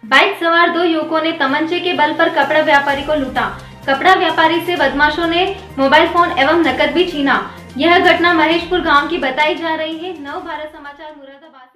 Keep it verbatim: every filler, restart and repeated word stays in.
Bike सवार दो युवकों ने तमंचे के बल पर कपड़ा व्यापारी को लूटा। कपड़ा व्यापारी से बदमाशों ने मोबाइल फोन एवं नकद भी छीना। यह घटना महेशपुर गांव की बताई जा रही है। नव भारत समाचार मुरादाबाद।